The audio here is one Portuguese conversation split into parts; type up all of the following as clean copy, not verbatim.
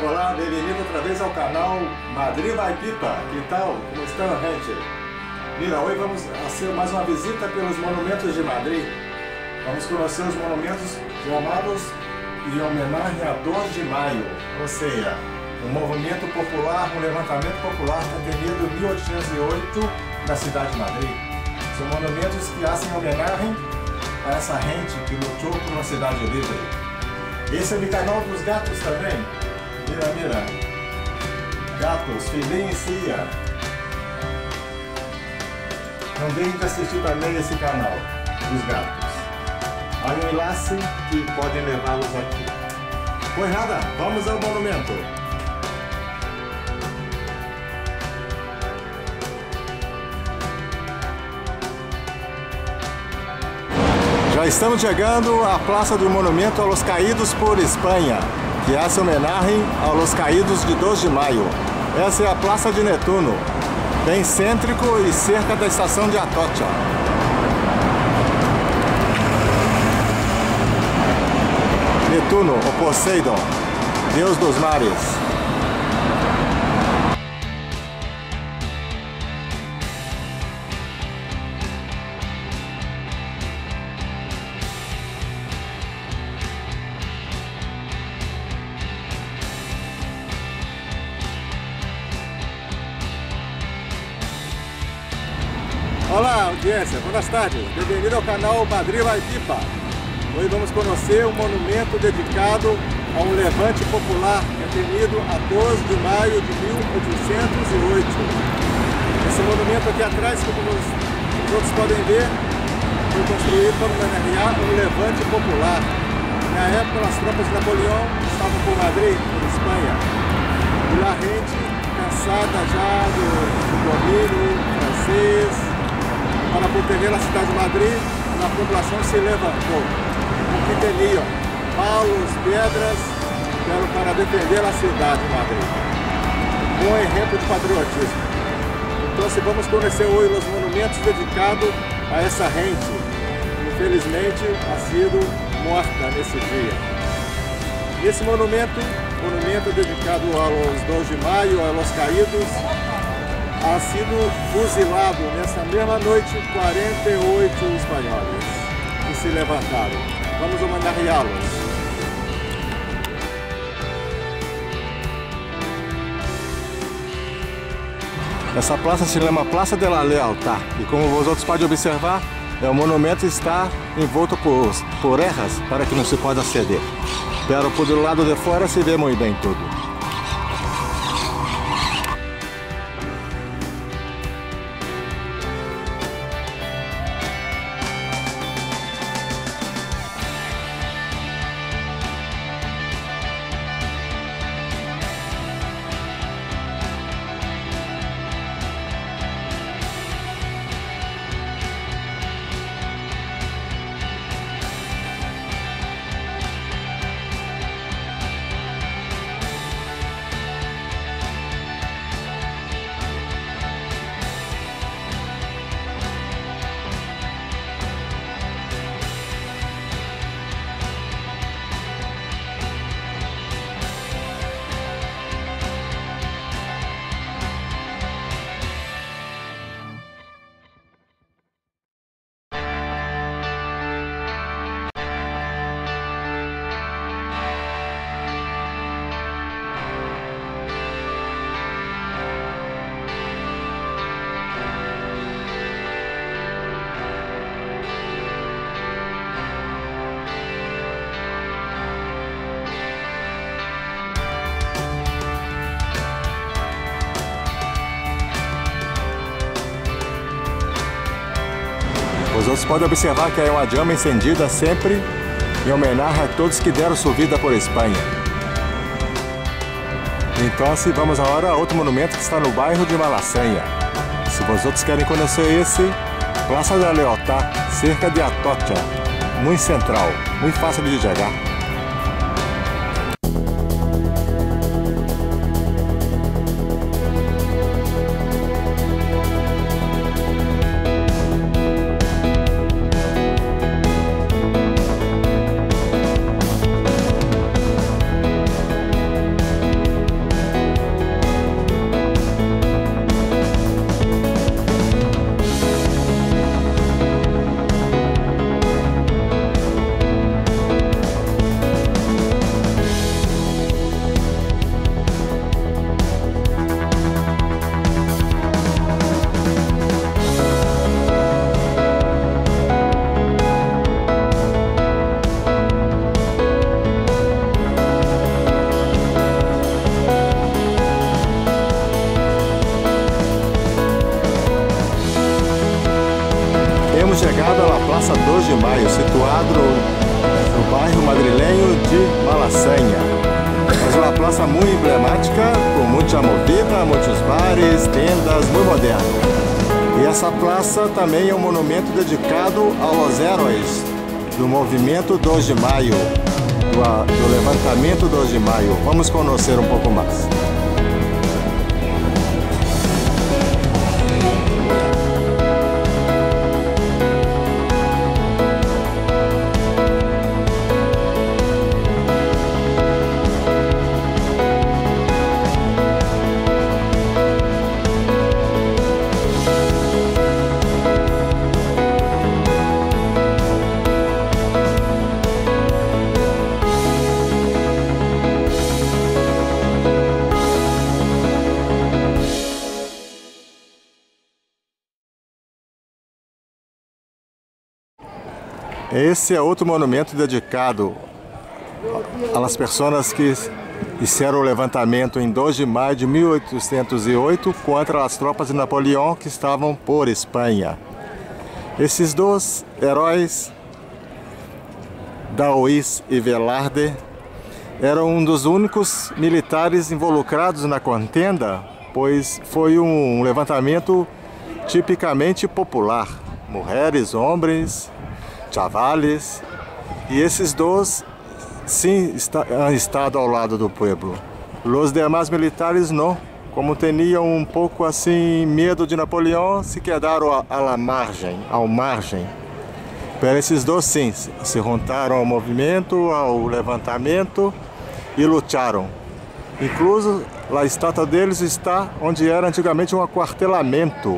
Olá, bem-vindo outra vez ao canal Madrid vai Pipa. Que tal? Como estão, gente? Mira, hoje vamos fazer mais uma visita pelos monumentos de Madrid. Vamos conhecer os monumentos chamados em homenagem a 2 de maio, ou seja, um movimento popular, um levantamento popular ocorrido em 1808 na cidade de Madrid. São monumentos que fazem homenagem a essa gente que lutou por uma cidade livre. Esse é o canal dos gatos também. Mira, mira. Gatos, filhinho e cia. Não deixem de assistir também esse canal dos gatos. Há um enlace que pode levá-los aqui. Pois nada, vamos ao monumento. Já estamos chegando à Praça do Monumento a los Caídos por Espanha, que hace homenagem a los Caídos de 2 de maio. Essa é a Praça de Netuno, bem cêntrico e cerca da estação de Atocha. Netuno, o Poseidon, deus dos mares. Olá, audiência, boas tardes. Bem-vindo ao canal Madrid vai Pipa. Hoje vamos conhecer um monumento dedicado a um levante popular ocorrido a 12 de maio de 1808. Esse monumento aqui atrás, como todos podem ver, foi construído para homenagear um levante popular. Na época, as tropas de Napoleão estavam por Madrid, por Espanha. E lá a gente, cansada já do domínio francês, para proteger a cidade de Madrid, a população se levantou. O que tinham? Paus, pedras, para defender a cidade de Madrid. Um exemplo de patriotismo. Então, vamos conhecer hoje os monumentos dedicados a essa gente. Infelizmente, ha sido morta nesse dia. Esse monumento dedicado aos 2 de maio, aos caídos, ha sido fuzilado nessa mesma noite 48 espanhóis que se levantaram. Vamos homenageá-los. Essa praça se chama Praça de la Lealtad e, como vocês podem observar, o monumento está envolto por erras para que não se possa aceder. Pero por do lado de fora se vê muito bem tudo. Vocês podem observar que é uma chama encendida sempre em homenagem a todos que deram sua vida por Espanha. Então, vamos agora a outro monumento que está no bairro de Malasaña. Se vocês querem conhecer esse, Praça da Lealtad, cerca de Atocha, muito central, muito fácil de chegar. Espanha. É uma praça muito emblemática, com muita movida, muitos bares, tendas, muito moderno. E essa praça também é um monumento dedicado aos heróis do movimento 2 de maio, do levantamento 2 de maio. Vamos conhecer um pouco mais. Esse é outro monumento dedicado às pessoas que fizeram o levantamento em 2 de maio de 1808 contra as tropas de Napoleão que estavam por Espanha. Esses dois heróis, Daoiz e Velarde, eram um dos únicos militares involucrados na contenda, pois foi um levantamento tipicamente popular. Mulheres, homens, chavales, e esses dois sim han estado ao lado do povo. Os demais militares não, como tinham um pouco assim medo de Napoleão, se quedaram à margem, Mas esses dois sim, se juntaram ao movimento, ao levantamento e lutaram. Incluso a estátua deles está onde era antigamente um aquartelamento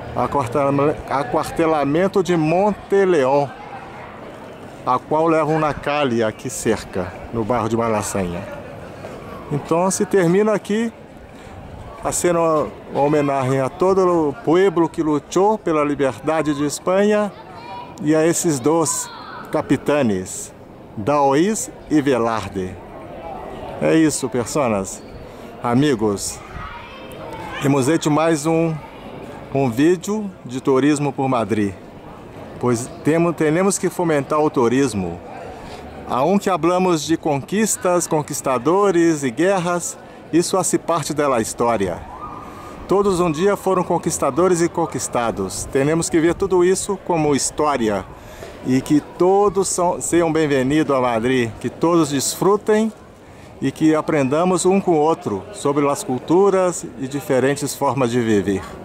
de Monteleão, a qual levam na calha aqui cerca, no bairro de Malasanha. Então se termina aqui a ser uma homenagem a todo o povo que lutou pela liberdade de Espanha e a esses dois capitanes, Daoiz e Velarde. É isso, personas, amigos. Hemos hecho mais um vídeo de turismo por Madrid, pois temos que fomentar o turismo. Aunque hablamos de conquistas, conquistadores e guerras, isso faz parte da história. Todos um dia foram conquistadores e conquistados. Temos que ver tudo isso como história e que todos sejam bem-vindos a Madrid, que todos desfrutem e que aprendamos um com o outro sobre as culturas e diferentes formas de viver.